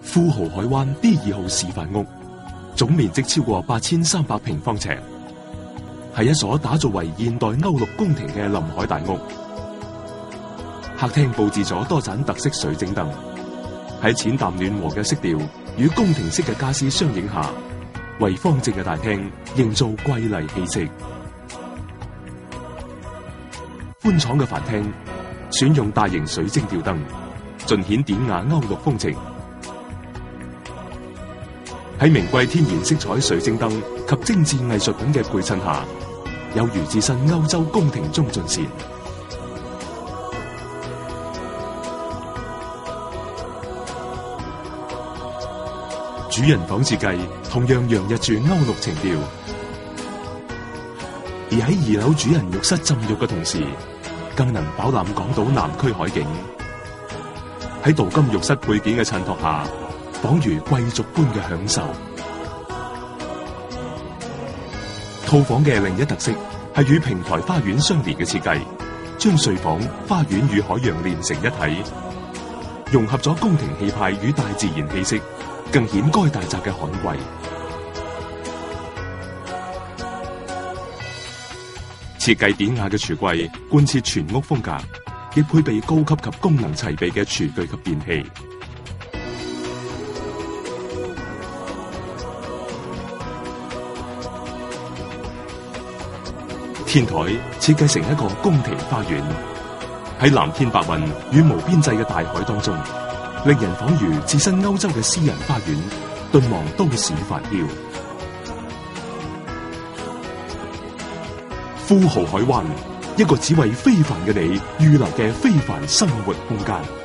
富豪海灣 D2 號示範屋，總面積超過8300平方尺，係一所打造為現代歐陸宮廷嘅臨海大屋。客廳佈置咗多盞特色水晶燈，喺淺淡暖和嘅色調與宮廷式嘅家私相映下，為方正嘅大廳營造瑰麗氣息。寬敞嘅飯廳選用大型水晶吊燈，盡顯典雅歐陸風情。喺名貴天然色彩水晶燈及精緻藝術品嘅配襯下，有如置身歐洲宮廷中盡善。主人房設計同樣洋溢住歐陸情調，而喺2樓主人浴室浸浴嘅同時，更能飽覽港島南區海景。喺鍍金浴室配件嘅襯托下，仿如貴族般嘅享受。套房嘅另一特色係與平台花園相連嘅設計，將睡房、花園與海洋連成一體，融合咗宮廷氣派與大自然氣息，更顯該大宅嘅罕貴。設計典雅嘅櫥櫃貫徹全屋風格，亦配備高級及功能齊備嘅廚具及電器。天台設計成一個宮廷花園，喺藍天白雲與無邊際嘅大海當中，令人仿如置身歐洲嘅私人花園，頓忘都市繁囂。富豪海灣，一個只為非凡嘅你預留嘅非凡生活空間。